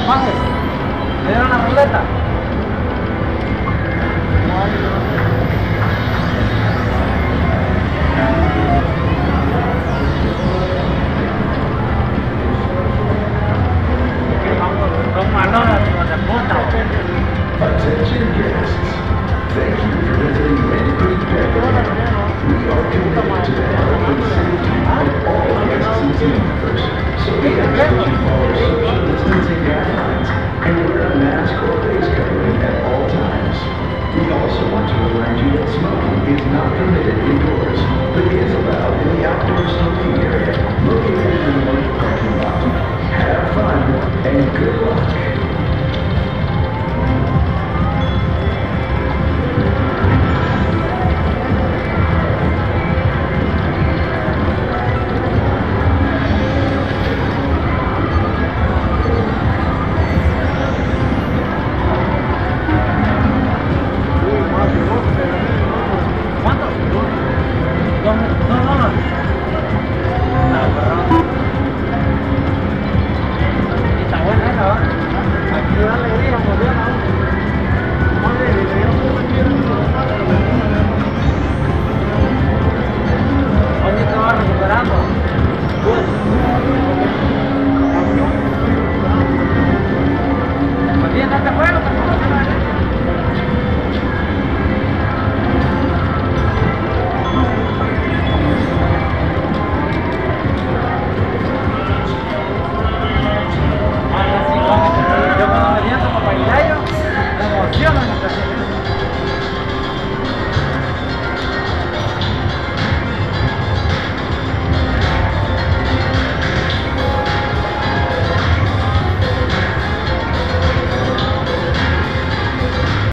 Baje. ¿Le dieron la ruleta? Son malonas, hijos de puta. Attention guests. Thank you for visiting Main Creek Beverly. We are committed to the health and safety of all guests and team members. So we ask that you follow social distancing guidelines and wear a mask or face covering at all times. We also want to remind you that smoking is not permitted